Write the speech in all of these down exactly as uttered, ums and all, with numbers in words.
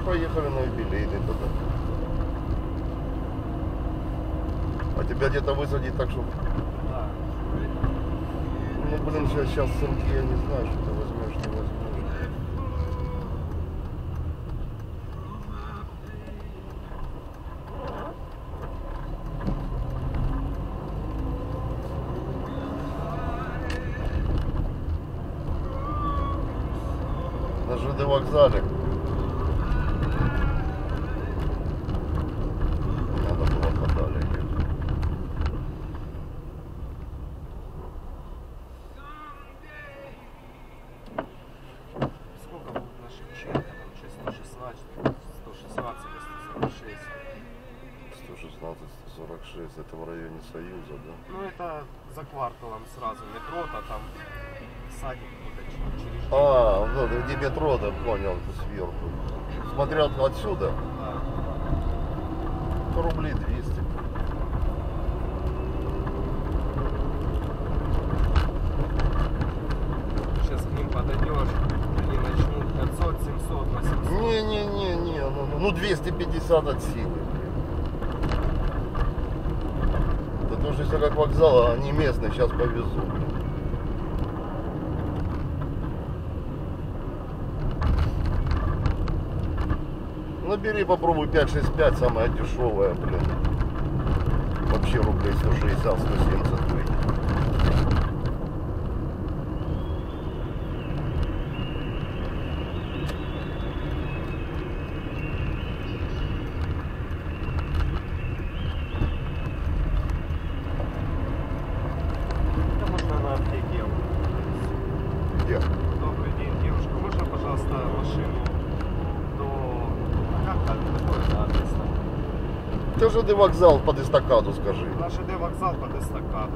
поехали на юбилейный тогда. А тебя где-то высадить, так что... Да. Ну, блин, сейчас, сейчас цинки, я не знаю, что ты возьмешь, не возьмешь. На ЖД вокзале. Надо было подали ехать. Сколько будет на Шевченко? Там сто шестнадцать, сто шестнадцать, сто сорок шесть. сто шестнадцать, сто сорок шесть, это в районе Союза, да? Ну это за кварталом сразу метро-то, там садик какой-то через... А, ну, где метро, да, понял, сверху. Смотрел отсюда, Да. то рублей двести. Сейчас к ним подойдешь, они начнут пятьсот, семьсот, восемьсот. Не-не-не-не, ну, ну двести пятьдесят от силы. Да то, что если как вокзал, они местные, сейчас повезу. Набери, попробуй пять шесть пять, самая дешевая, блин. Вообще рублей сто шестьдесят, сто семьдесят выйдет. Это можно на аптеке. Где? Добрый день, девушка. Можно, пожалуйста, машину до... Как там? Какой адрес там? Ты же ты вокзал под эстакаду, скажи. На ЖД вокзал под эстакаду.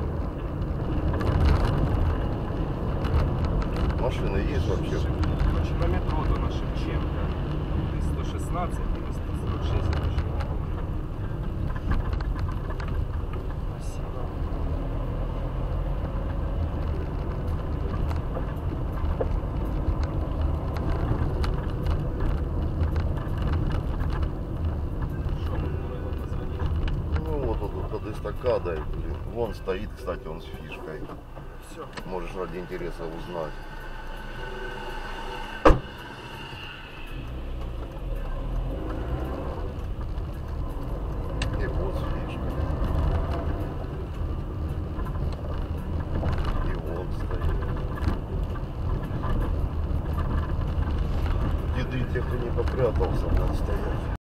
Машины есть вообще? Короче, на метро до на Шевченко. сто шестнадцать или сто сорок шесть, я точно не помню. Спасибо. Что, мы его позвонить? Ну вот тут вот под эстакадой, блин. Вон стоит, кстати, он с фишкой. Все. Можешь ради интереса узнать. И вот с фишкой. И вот стоит. Деды тех, кто не попрятался, надо стоять.